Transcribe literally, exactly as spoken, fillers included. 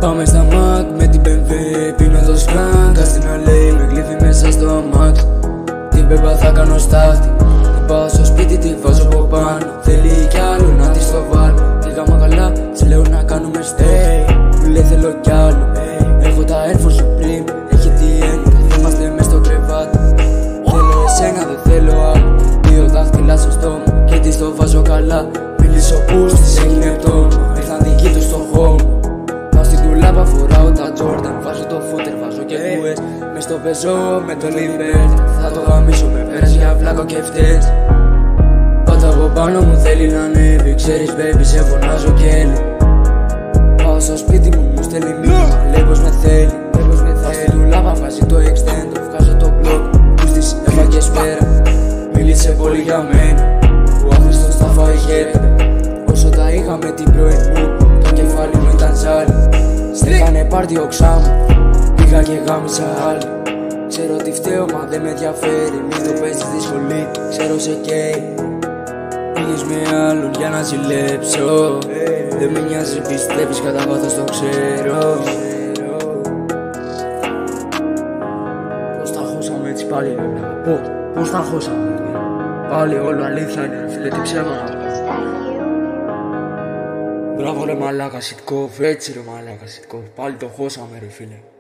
Πάμε στα Μακ με την μπι εμ βι, πίνω το σκάνγκ. Κάστινα λέει με γλύφει μέσα στο αμάξι. Την πέμπα θα κάνω στάχτη. Την πάω στο σπίτι, τη βάζω από πάνω. Θέλει κι άλλο να τη το βάλω. Πήγαμε καλά, της λέω να κάνουμε stay. Μου λέει θέλω κι άλλο. Έχω τα Air Force Supreme, έχει τι έννοια. Είμαστε μες στο κρεβάτι. Θέλω εσένα, δεν θέλω άλλο. Δύο δάχτυλα στο στόμα και της το βάζω καλά. Μίλησε ο πούς της, έγινε πτώμα. Ήρθαν δικοί τους στο home. Πάω στην τουλάπα, φοράω τα Jordan. Βάζω το footer, βάζω και κουές. Μες στο πεζό με το libertaa. Θα το γαμίσω με πέρας για βλάκο και φταίς. Πάντα από πάνω μου θέλει να ανέβει. Ξέρεις baby, σε φωνάζω Kelly. Πάω στο σπίτι μου, μου στέλνει μήνυμα. Λέει πως με θέλει, λέει πως με θέλει. Πάω στην τουλάπα, βάζει το extendo. Βγάζω το blog, τους της έφαγε σφαίρα. Μίλησε πολύ για μένα, ο άχρηστος θα φάει χέρια. Όσο τα είχαμε την πρωί μου, το κεφάλι μου ήταν ζάλι. Στέκανε πάρτι οξά μου, πήγα και γάμισα άλλη. Ξέρω τι φταίω μα δεν με ενδιαφέρει, μην το παίζεις στη σχολή, ξέρω σε καίει. Πήγες με άλλον για να ζηλέψω, δεν με νοιάζει πιστεύεις κατά βάθος το ξέρω. Πώς τα χώσαμε έτσι πάλι ρε πώς, πώς τα χώσαμε. Πάλι όλο αλήθεια είναι φίλε, τι ψέματα. Μπράβο ρε μαλάκα, ctkovvv, έτσι ρε μαλάκα, ctkovvv. Πάλι το χώσαμε ρε φίλε.